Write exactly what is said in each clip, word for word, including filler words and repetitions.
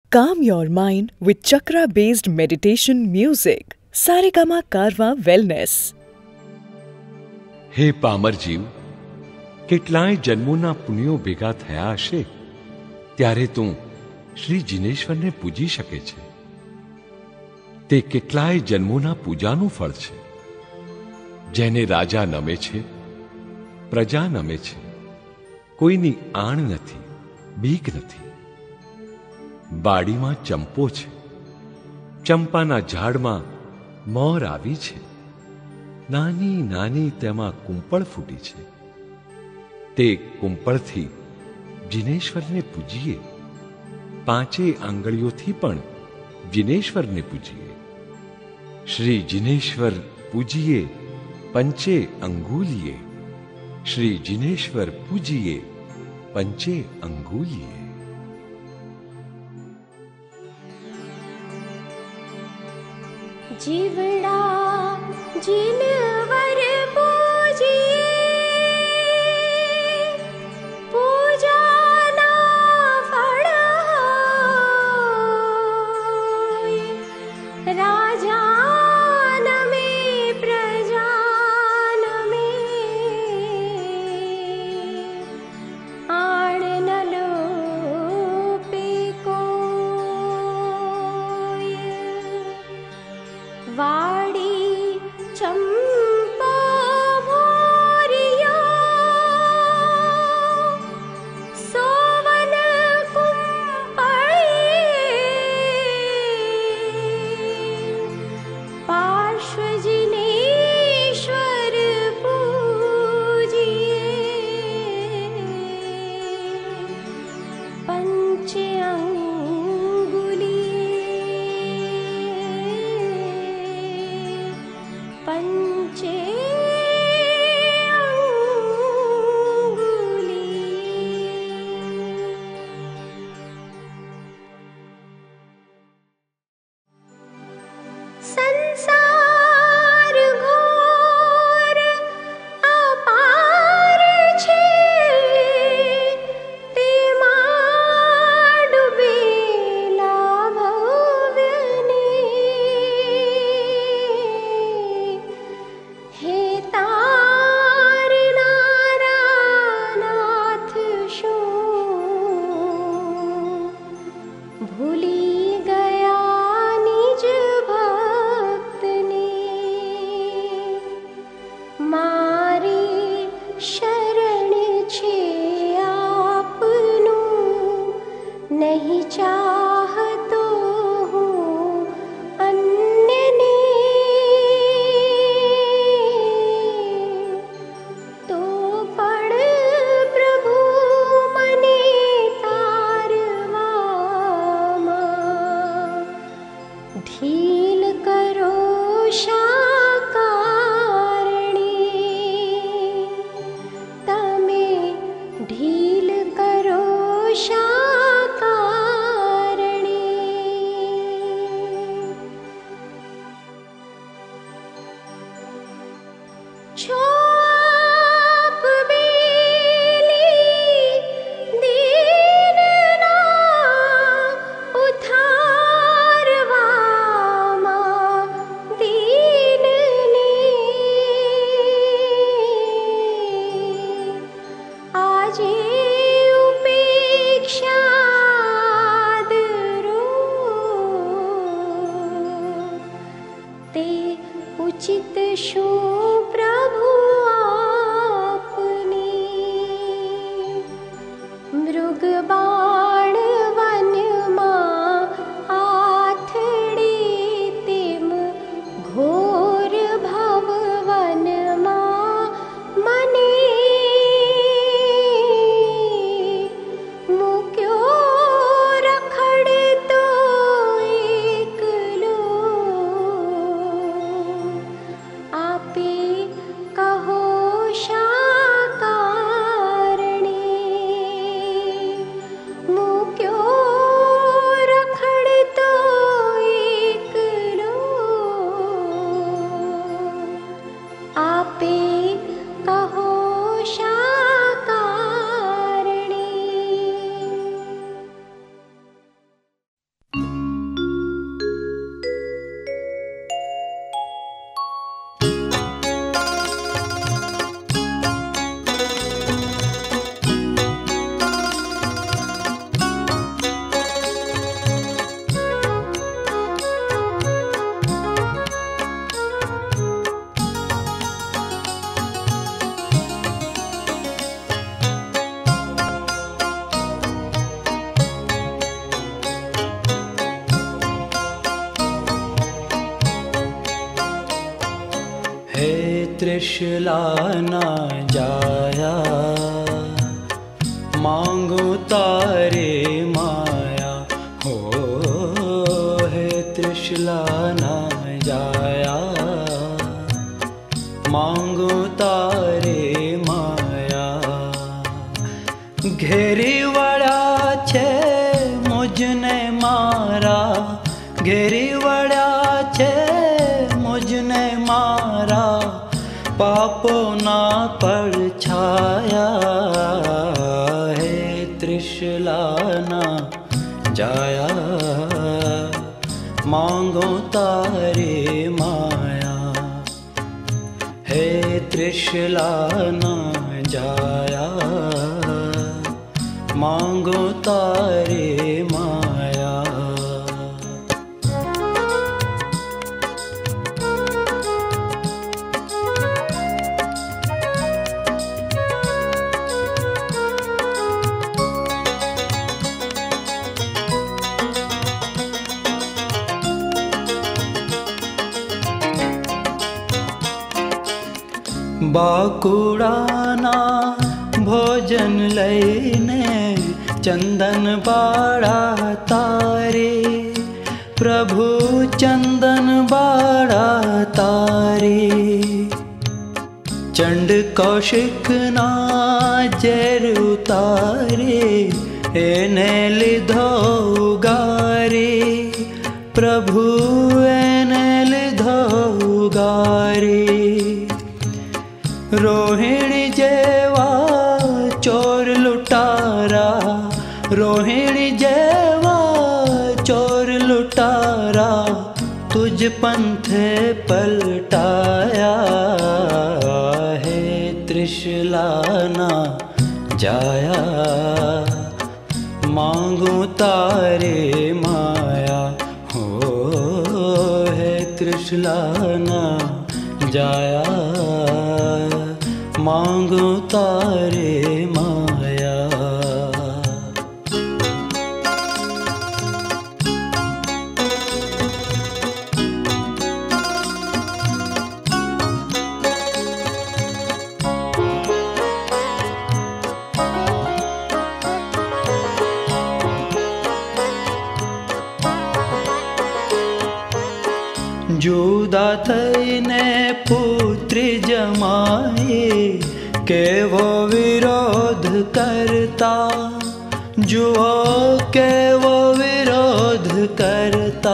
Calm your mind with chakra-based meditation music. Saregama Karwa Wellness. હે પામર જીવ, કેટલાય જન્મોના પુણ્યો ભેગા થયા હશે ત્યારે તું શ્રી જિનેશ્વરને પૂજી શકે છે. તે કેટલાય જન્મોના પૂજાનું ફળ છે. જેને રાજા નમે છે, પ્રજા નમે છે, કોઈની આણ નથી, બીક નથી. બાડીમાં ચંપો છે, ચંપાના ઝાડમાં મોર આવી છે, નાની નાની તેમાં કુંપળ ફૂટી છે. તે કુંપળથી જિનેશ્વરને પૂજીએ, પાંચે આંગળીઓથી પણ જિનેશ્વરને પૂજીએ. શ્રી જિનેશ્વર પૂજીએ પંચે અંગુલીએ, શ્રી જિનેશ્વર પૂજીએ પંચે અંગુલીએ. જીવડા જીનવર પૂજીએ, પૂજાના ફળ હોય. રાજા નમે પ્રજા નમે, આણ ન લોપે કોઈ. વાડી ચંપા ભોરિયા, સોવન કુંપળે, પાર્શ્વ જિનેશ્વર પૂજીએ. પંચે પંચે સંસાર ઘોર અપાર છે, તેમાં ડૂબેલા ભવને. હે તારનારા નાથ, શું ભૂલી ગયા નિજ ભક્તને? મારી શરણ છે આપનું, નહીં ચાહતો હું અન્યને. તો પણ પ્રભુ મને તારવામાં ઢીલ કરો શા કારણે? તમે ઢીલ કરો શા કારણે? છો આપ બેલી દીનના ઉદ્ધારવામાં દીનને. આજે ઉપેક્ષા દરો, તે ઉચિત શું પ્રભુ આપની? મૃગ બાણ વનમાં આથડે, તેમ ઘોર ભવવનમાં મને મૂક્યો રખડતો એકલો. આપે त्रिशलाना जाया, मांगो तारे माया हो। हे त्रिशलाना जाया, मांगो तारे माया। घेरी वड़ा छे मुझने मारा, घेरी वड़ा छे मुझने मारा, पापो ना पड़ छाया। हे त्रिशलाना जाया, मांगो तारे माया। हे त्रिशलाना जाया, मांगो तारे माया। बाकुड़ाना भोजन लईने चंदन बाड़ा तारे, प्रभु चंदन बाड़ा तारे। चंड कौशिक ना जेर उतारे, एने लिधो उगारे, प्रभु एने लिधो उगारे। रोहिणी जेवा चोर लुटारा, रोहिणी जेवा चोर लुटारा, तुझ पंथे पलटाया। हे त्रिशलाना जाया, मांगो तारे माया हो। हे त्रिशलाना जाया, मांगो तारे माया। जुदा थईने पुत्री जमाए, केवो विरोध करता, जुओ केवो विरोध करता।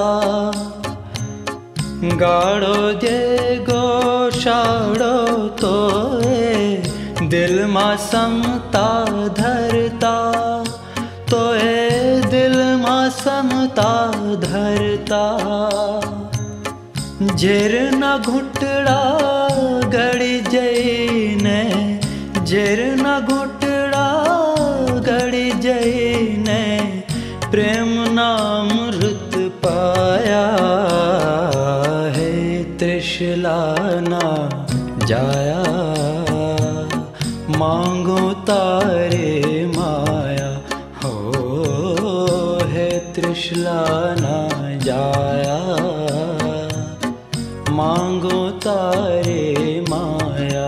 गाड़ो जे गोशाड़ो तोए, दिल मा समता धरता, तोए दिल मा समता धरता। झेर न घुटड़ा गड़ी जईने, झेर न घुटड़ा गड़ी जईने, प्रेम नामृत पाया। हे त्रिशलाना जाया, मांगो तारे माया हो। हे त्रिशलाना जाया, मांगो तारे माया।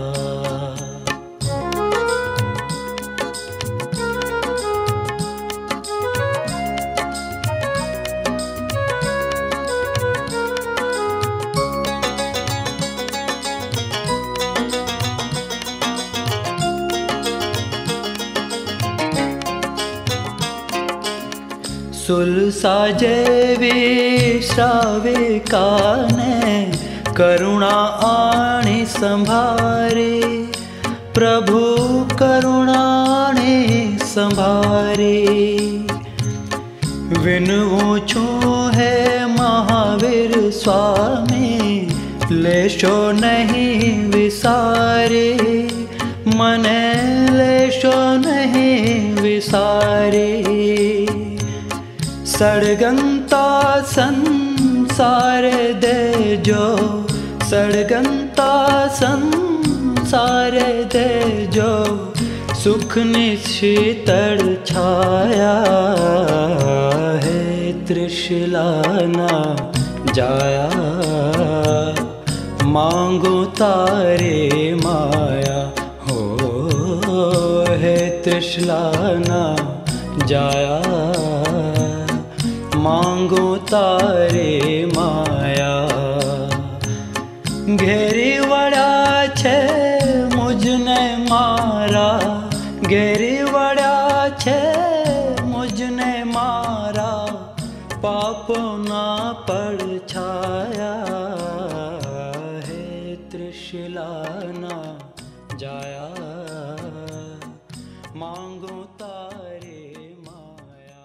सुलसा जेवी श्राविकाने, करुणा आणी संभारे, प्रभु करुणा आणी संभारे। विनवूं छूं है महावीर स्वामी, लेशो नहीं विसारे, मने लेशो नहीं विसारे। सड़गंता संसार दे जो, सड़गंता संसार दे जो, सुख निशीतल छाया। है त्रिशलाना जाया, मांगो तारे माया हो है त्रिशला ना जाया। मांगो तारे माया घेरी वड़ा छे मुझने मारा, घेरी वड़ा छे मुझने मारा, पाप ना पड़ छाया है त्रिशला ना जाया। मांगो तारे माया।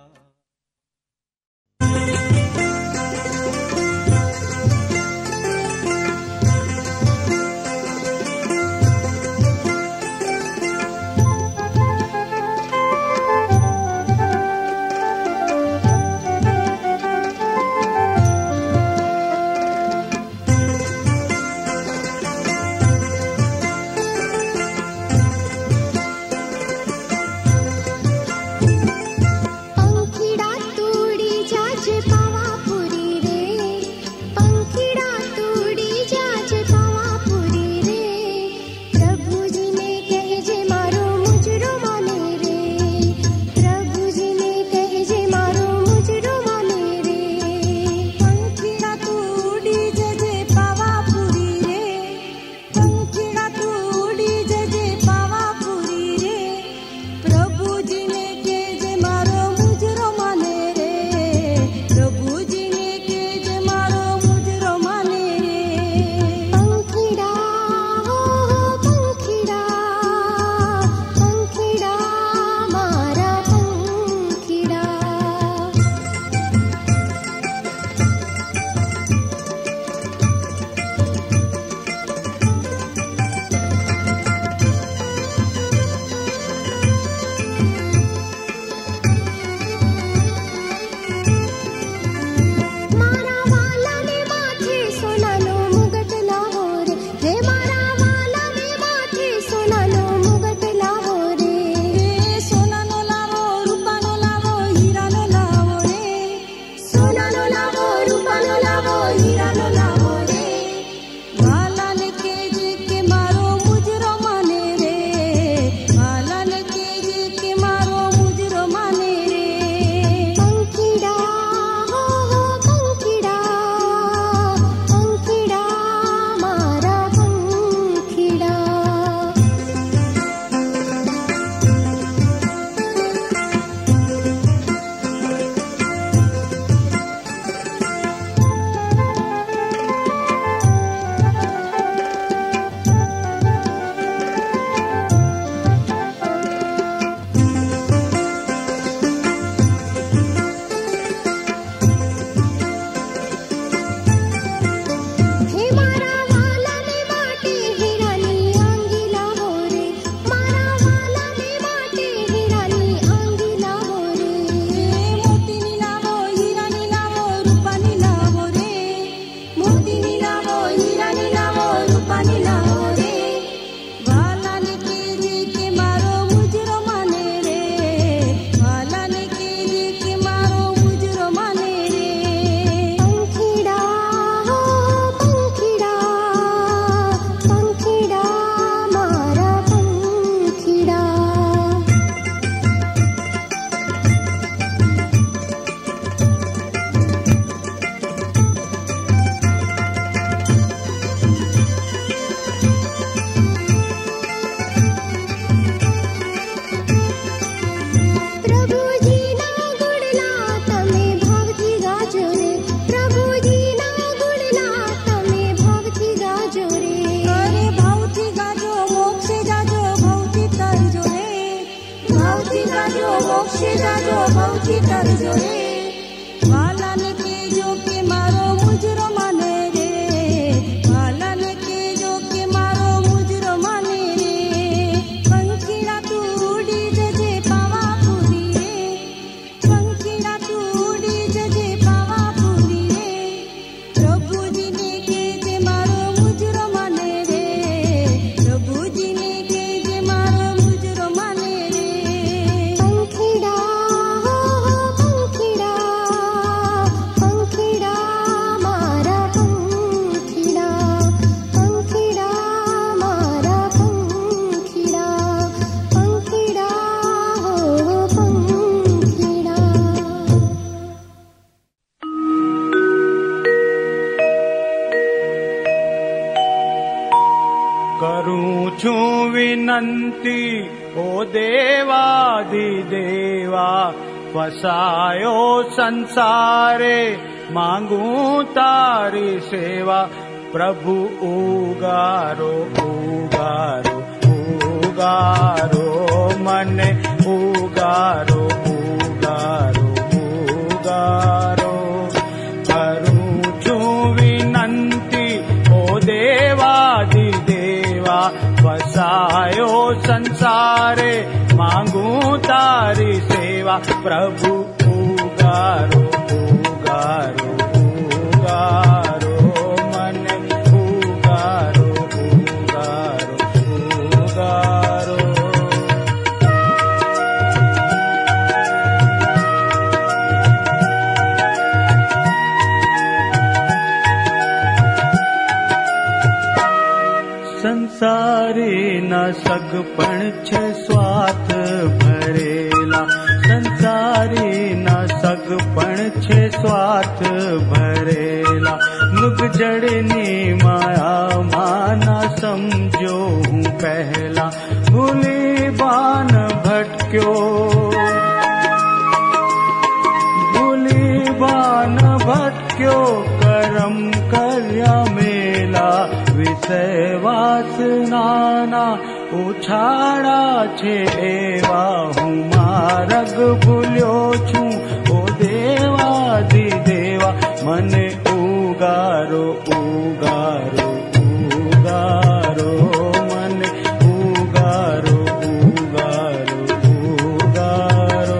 पंखीड़ा છું વિનંતી ઓ દેવાધિદેવા, ફસાયો સંસારે માંગું તારી સેવા. પ્રભુ ઉગારો ઉગારો ઉગારો મને ઉગારો ઉગારો ઉગારો. કરું છું વિનંતી ઓ દેવાધિદેવા, ફસાયો સંસારે માંગું તારી સેવા. પ્રભુ ઉગારો ઉગારો ઉગારો મને ઉગારો ઉગારો ઉગારો. સંસારીના સગપણ છે સ્વાર્થ ભરેલા, સંસારીના સગપણ છે સ્વાર્થ ભરેલા. મૃગ જળની માયામાં ના સમજો હું પહેલા, ભૂલી બાન ભટક્યો ભૂલી બાન ભટક્યો. કરમ કર્યા મેલા વિષય વાસનાના ઉછાળા છે એવા. હું માર્ગ ભૂલ્યો છું ઓ દેવાધિદેવા, મને ઉગારો ઉગારો ઉગારો મને ઉગારો ઉગારો ઉગારો.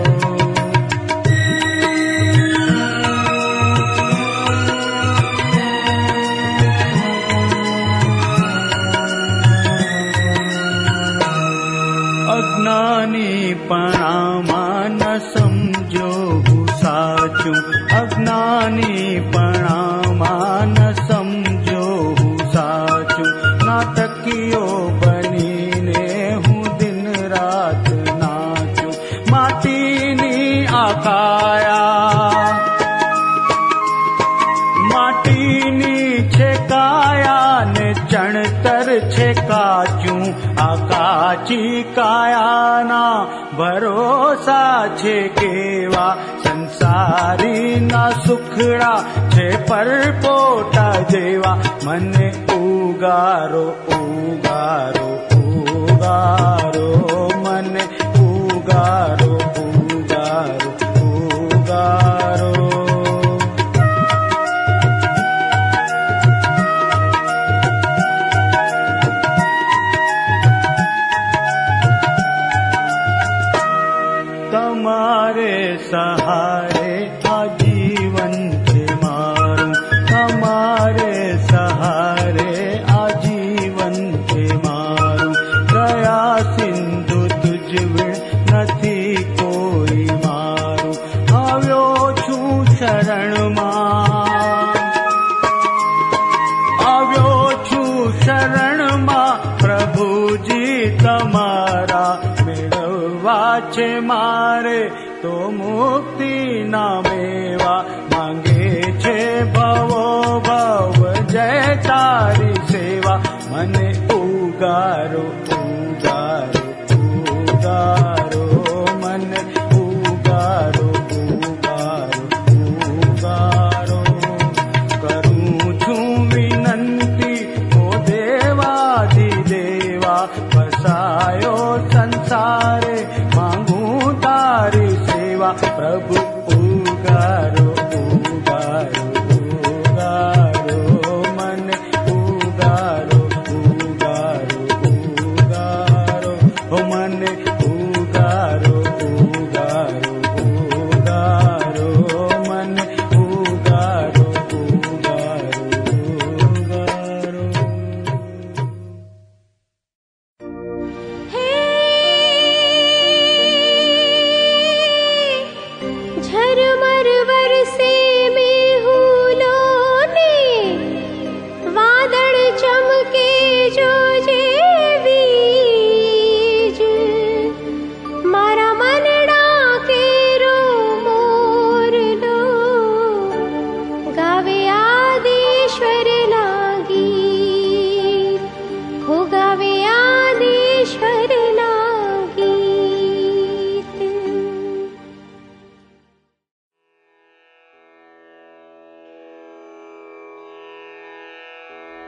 અજ્ઞાની પણામાં ન સમજો હું સાચું, અજ્ઞાની પણામાં ન સમજો હું સાચું. નાટકીયો બનીને હું દિન રાત નાચું. માટીની આકાયા માટીની છે કાયા ને ચણતર છે કાચું. આ કાચી કાયાના ભરોસા છે કેવા. સંસારીના સુખડા છે પરપોટા જેવા. મને ઉગારો ઉગારો ઉગારો મને ઉગારો ઉગારો ઉગારો. તમારે સહારે આજીવન છે મારું, તમારે સહારે આજીવન છે મારું. દયા સિંધુ તુજ વિણ નથી કોઈ મારું. આવ્યો છું શરણમાં આવ્યો છું શરણમાં. પ્રભુજી તમારા મેળવવા છે મારે તો મુક્તિ ના મેવા. માંગે છે ભવો ભવ જય તારી સેવા. મને ઉગારો ઉગારો ઉગારો મને ઉગારો ઉગારો ઉગારો. કરું છું વિનંતી ઓ દેવાધિદેવા, ફસાયો સંસારે માંગું તારી સેવા. પ્રભુ ઉગારો ઉગારો ઉગારો મને ઉગારો ઉગારો ઉગારો.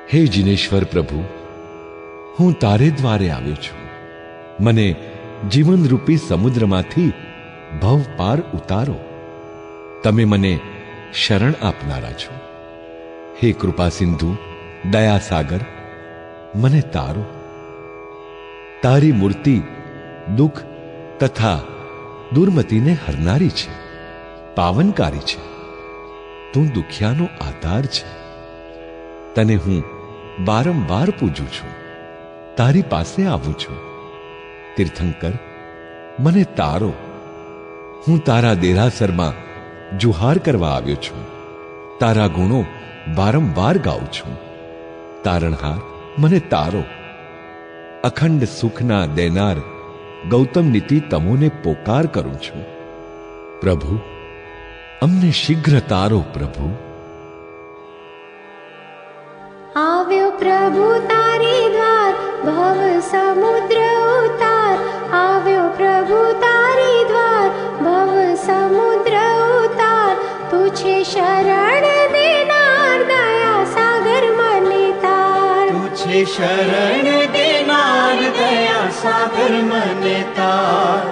હે જિનેશ્વર પ્રભુ, હું તારે દ્વારે આવ્યો છું. મને જીવનરૂપી સમુદ્રમાંથી ભવ પાર ઉતારો. તમે મને શરણ આપનારા છો. હે કૃપા સિંધુ, દયા સાગર, મને તારો. તારી મૂર્તિ દુઃખ તથા દુર્મતિને હરનારી છે, પાવનકારી છે. તું દુખિયાનો આધાર છે. તને હું વારંવાર પૂજું છું, તારી પાસે આવું છું. તીર્થંકર, મને તારો. હું તારા દેરાસરમાં જુહાર કરવા આવ્યો છું. તારા ગુણો વારંવાર ગાઉં છું. તારણહાર, મને તારો. અખંડ સુખના દેનાર ગૌતમ નીતિ તમોને પોકાર કરું છું. પ્રભુ, અમને શીઘ્ર તારો. પ્રભુ આવ્યો પ્રભુ તારે દ્વાર, ભવ સમુદ્ર ઉતાર. આવ્યો પ્રભુ તારે દ્વાર, ભવ સમુદ્ર ઉતાર. તું છે શરણ દેનાર, દયા સાગર મને તાર. તું છે શરણ દેનાર, દયા સાગર મને તાર.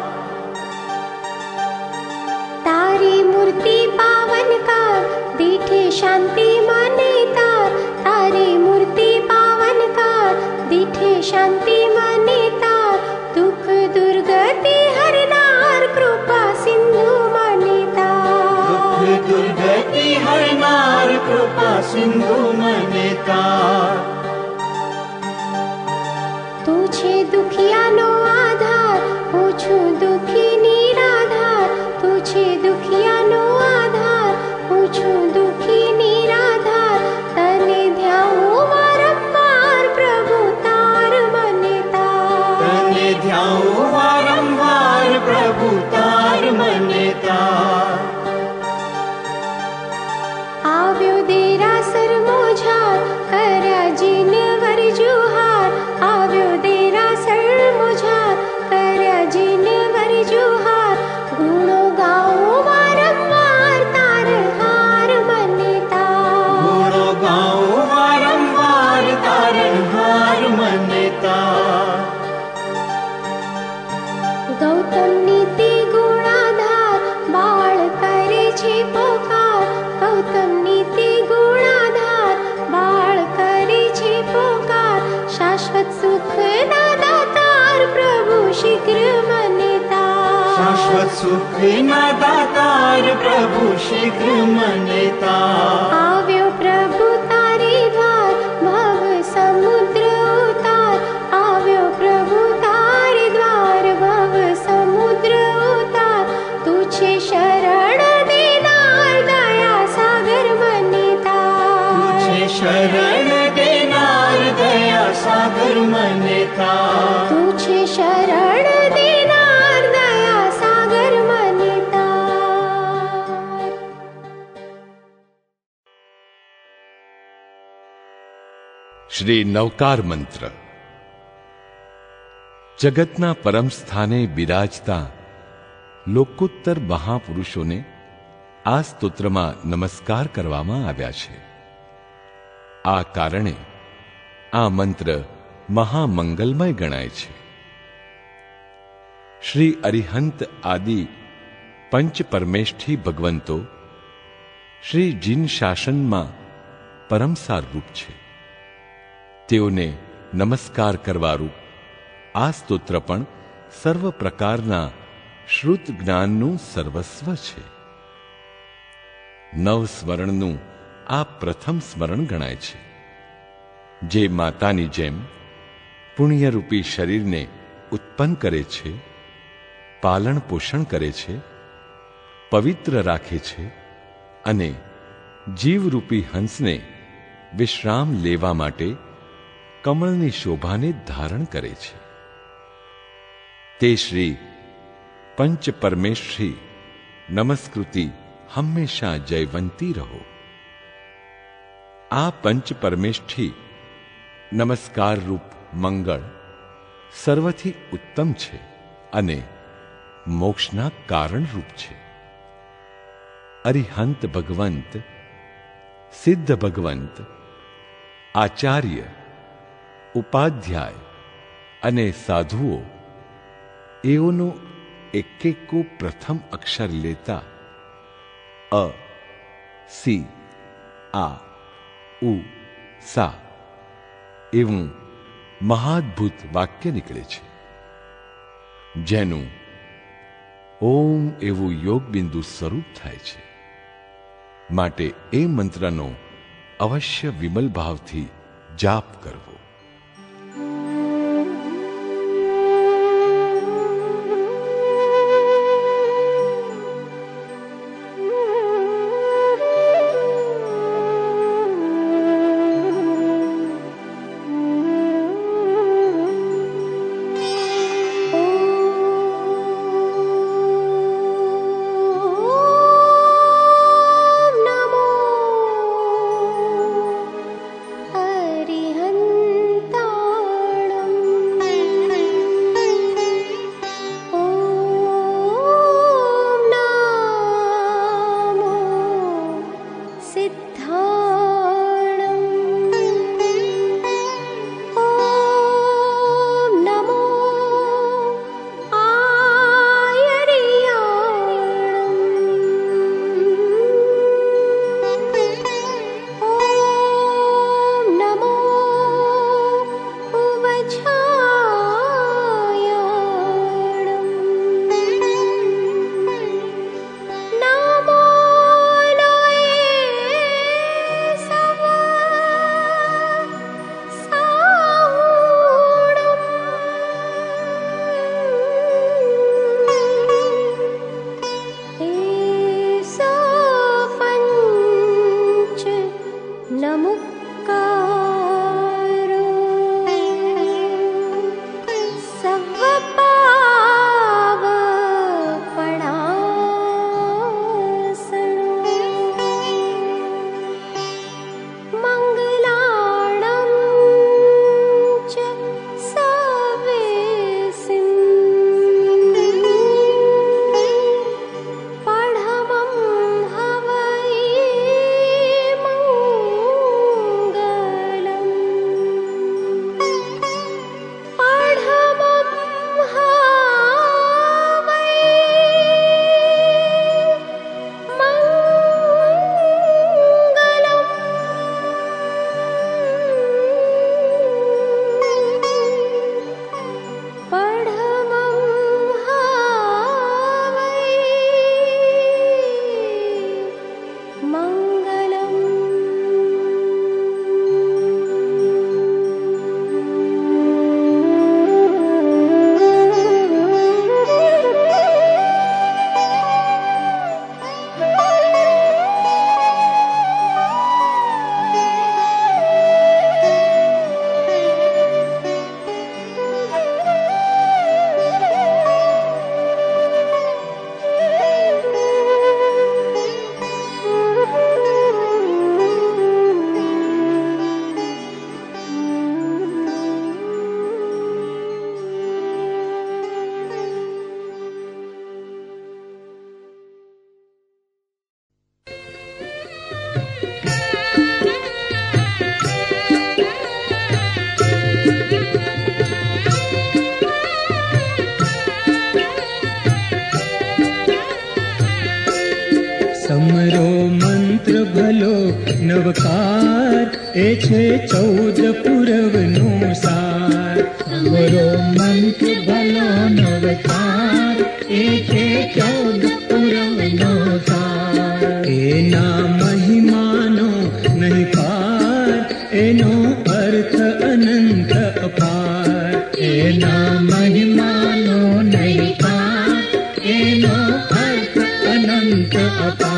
તારી મૂર્તિ પાવનકાર, દીઠે શાંતિ મને તાર. તારી મૂર્તિ પાવનકાર, દીઠે શાંતિ મને તાર. દુઃખ દુર્ગતિ હરનાર, કૃપા સિંધુ મને તાર. દુઃખ દુર્ગતિ હરનાર, કૃપા સિંધુ મને તાર. તું છે દુખિયાનો આધાર, હું છું દુખી નિરાધાર. તું છે દુખિયાનો આધાર, હું છું દુખી નિરાધાર. તને ધ્યાવું વારંવાર, પ્રભુ તાર મને તાર. તને ધ્યાવું વારંવાર, પ્રભુ તાર મને તાર. આવ્યો દેરાસર મોજાર, કર્યા જીનવર જુહાર. આવ્યો દેરાસર મોજાર, કર્યા જીનવર જુહાર. ગુણો ગાઓ વારંવાર, તારણહાર મને તાર. ગુણો ગાઉં વારંવાર, તારણહાર મને તાર. ગૌતમ નીતિ ગુણાધાર, બાળ કરે છે પોકાર. ગૌતમ નીતિ ગુણાધાર, બાળ કરે છે પોકાર. શાશ્વત સુખ ના દાતાર, પ્રભુ શીઘ્ર મને તાર. શાશ્વત સુખ ના દાતાર, પ્રભુ શીઘ્ર મને તાર. આવ્યો પ્રભુ તારે દ્વાર, ભવ સમુદ્ર ઉતાર. આવ્યો પ્રભુ તારે દ્વાર, ભવ સમુદ્ર ઉતાર. તું છે શરણ દેનાર, દયા સાગર મને તાર. તું છે શરણ દેનાર, દયા સાગર મને તાર. તું છે શરણ દેનાર, દયા સાગર મને તાર. શ્રી નવકાર મંત્ર. જગતના પરમ સ્થાને બિરાજતા લોકોત્તર મહાપુરુષોને આ સ્તોત્રમાં નમસ્કાર કરવામાં આવ્યા છે. આ કારણે આ મંત્ર મહામંગલમય ગણાય છે. શ્રી અરિહંત આદિ પંચ પરમેષ્ઠી ભગવંતો શ્રી જીન શાસનમાં પરમસારરૂપ છે. તેઓને નમસ્કાર કરવારૂપ આ સ્તોત્ર પણ સર્વ પ્રકારના શ્રુત જ્ઞાનનું સર્વસ્વ છે. નવ સ્મરણનું આ પ્રથમ સ્મરણ ગણાય છે. જે માતાની જેમ પુણ્યરૂપી શરીરને ઉત્પન્ન કરે છે, પાલન પોષણ કરે છે, પવિત્ર રાખે છે અને જીવરૂપી હંસને વિશ્રામ લેવા માટે કમળની શોભાને ધારણ કરે છે. તે શ્રી પંચ પરમેશ્વરી નમસ્કૃતિ હંમેશા જયવંતી રહો. આ પંચ પરમેષ્ઠી નમસ્કાર રૂપ મંગળ સર્વથી ઉત્તમ છે અને મોક્ષના કારણ રૂપ છે. અરિહંત ભગવંત, સિદ્ધ ભગવંત, આચાર્ય, ઉપાધ્યાય અને સાધુઓ એઓનો એક એક પ્રથમ અક્ષર લેતા અ, સી, આ, ઉ, સા એવું મહાદ્ભુત વાક્ય નીકળે છે, જેનું ઓમ એવું યોગબિંદુ સ્વરૂપ થાય છે. માટે એ મંત્રનો અવશ્ય વિમલ ભાવથી જાપ કરવો. સમરો મંત્ર ભલો નવકાર એ છે ચૌદ પુરવનો સાર. સમરો મંત્ર ભલો નવકાર એ છે ચૌદ પુરવનો સાર. એના મહિમાનો નહીં પાર, એનો અર્થ અનંત અપાર. એના મહિમાનો નહીં પાર, એનો અર્થ અનંત અપાર.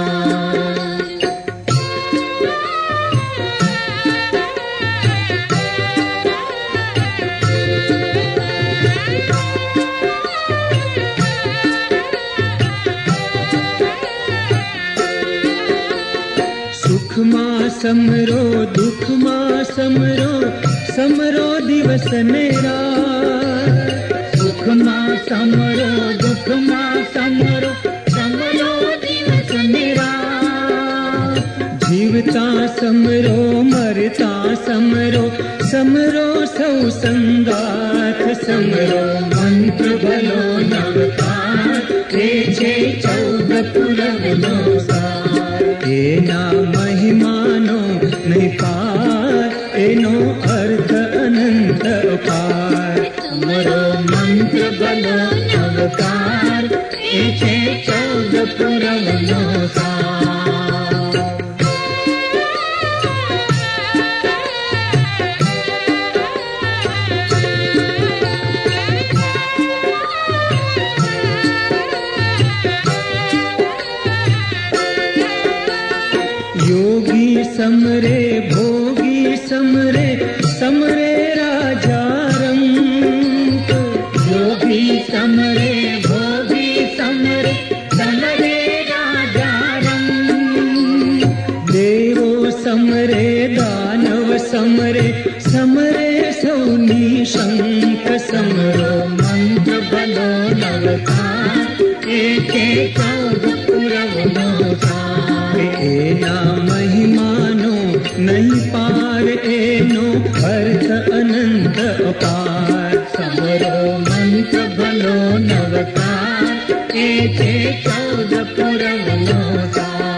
સુખમાં સમરો દુઃખમાં સમરો, સમરો દિવસ ને રાત. સુખમાં સમરો દુઃખમાં સમરો, સમરો દિવસ ને રાત. જીવ जीवता समरो मरता समरो समरो सौ संगाथ समरो मंत्र भलो नवकार ते छे चौदह पुरवनो सार एना महिमानो नहीं पार एनो अर्थ अनंत अपार समरो मंत्र भलो नवकार ते छे चौदह पुरवनो सार समरे भोगी समरे समरे राजा रंग योगी समरे भोगी समरे समरे राजा रंग देवो समरे दानव समरे समरे सौनी शंख समरो मंत्र भलो नवकार एके चौदह पुरवनो सार एना महिमानो नहीं पार एनो अर्थ अनंत अपार समरो मंत्र भलो नवकार एके चौदह पुरवनो सार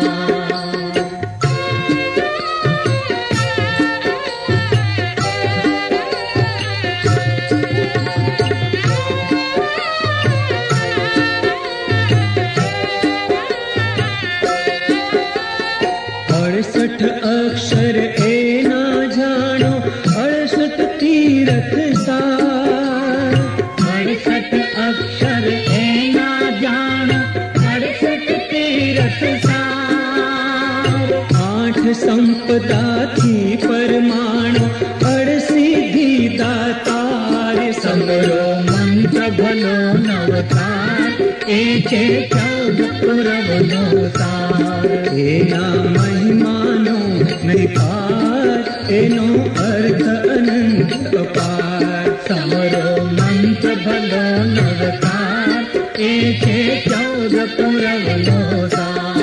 अड़सठ अक्षर एना जानो अड़सठ तीरथ सार अड़सठ अक्षर एना जानो अड़सठ तीरथ सार आठ संपदा थी परमाणु अड़सिद्धि दातार समरो मंत्र भलो नवकार एके चौदह पुरवनो सार एना महिमानो नहीं पार एनो अर्थ अनंत अपार समरो मंत्र भलो नवकार एके चौदह पुरवनो सार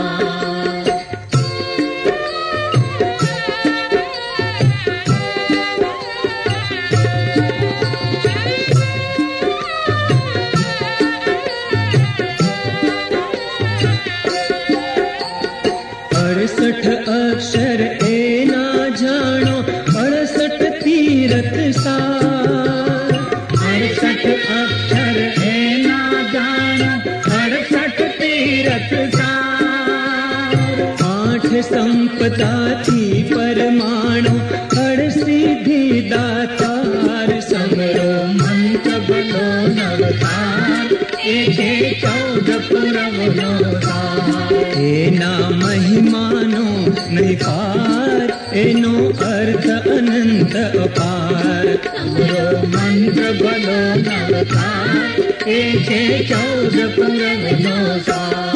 अड़सठ अक्षर एना जानो अड़सठ तीरथ सार अड़सठ अक्षर एना जानो अड़सठ तीरथ सार आठ संपदा थी परमाणु अड़सिद्धि दातार समरो मंत्र भलो नवकार एके चौदह पुरवनो सार एना महिमानो नहीं पार एनो अर्थ अनंत अपार समरो मंत्र भलो नवकार एके चौदह पुरवनो सार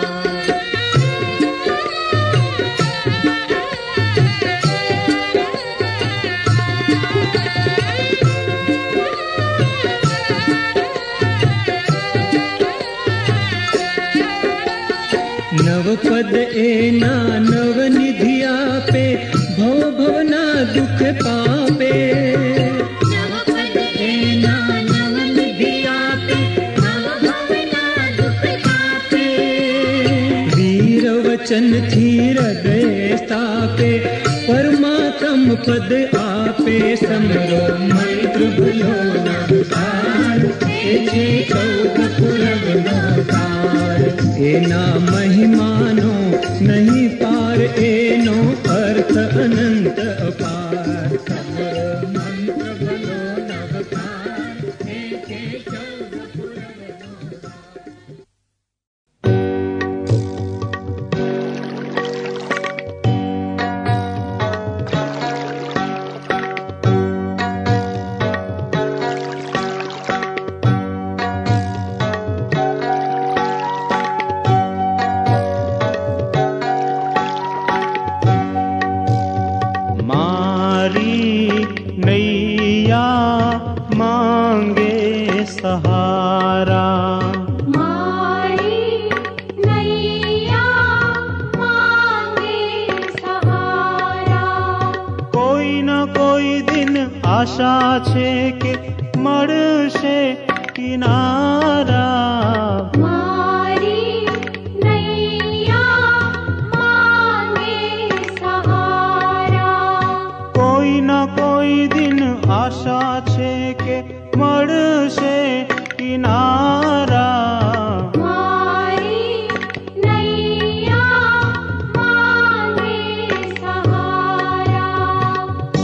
नव पद एना नव निधिया पे भव भवना दुख पापे नव पद एना नव निधिया पे भव भवना दुख पापे वीर वचन थी हृदय स्थापे परमात्म पद आपे समरो मंत्र भलो नवकार एके चौदह पुरवनो सार एना महिमानो नहीं पार एनो अर्थ अनंत अपार समरो मंत्र भलो नवकार एके चौदह पुरवनो मारी આશા છે કે મળશે કિનારા. મારી નૈયા માંગે સહારા. કોઈ ન કોઈ દિન આશા છે કે મળશે કિનારા. મારી નૈયા માંગે સહારા.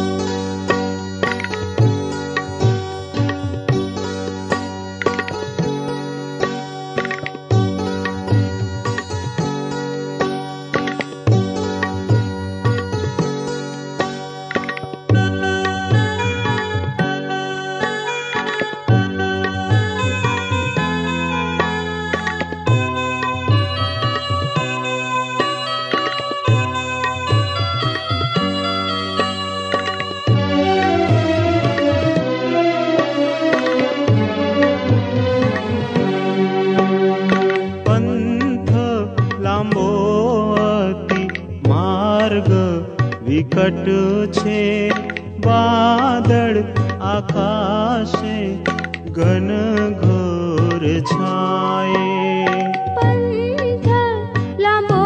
વિકટ છે વાદળ આકાશે ઘન ઘોર છાયે. પંથ લાંબો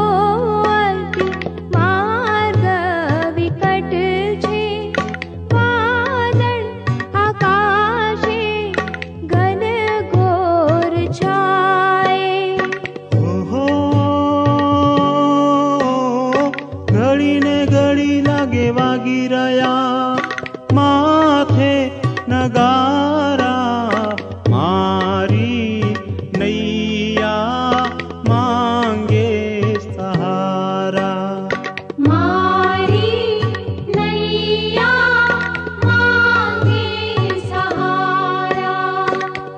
માર્ગ વિકટ છે વાદળ આકાશે ઘન ઘોર છાયે. ઓહો ઘડીને ઘડી લાગે વાગી રહ્યા માથે નગારા. મારી નૈયા માંગે સહારા. મારી નૈયા માંગે સહારા.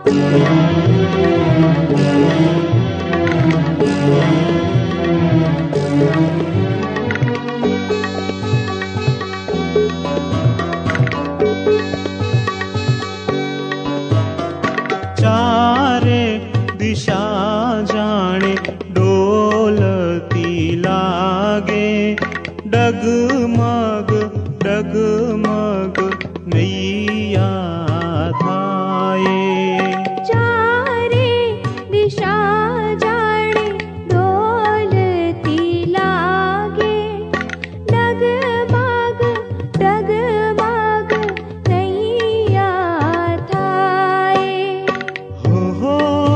ચારે દિશા જાણે ડોલતી લાગે. ડગમગ ડગમગ નૈયા થાય. ચારે દિશા જાણે ડોલતી લાગે. ડગમગ ડગમગ નૈયા થાય. હો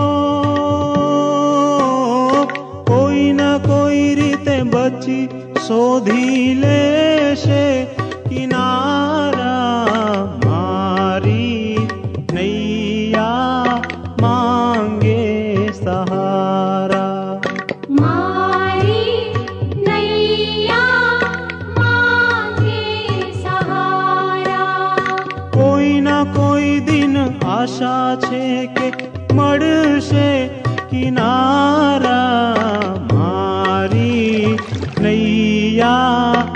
કોઈ ન કોઈ રીતે બચી શોધી લેશે કિનારા. મારી નૈયા માંગે સહારા. મારી નૈયા માંગે સહારા. કોઈ ન કોઈ દિન આશા છે કે મળશે કિનારા. મારી નૈયા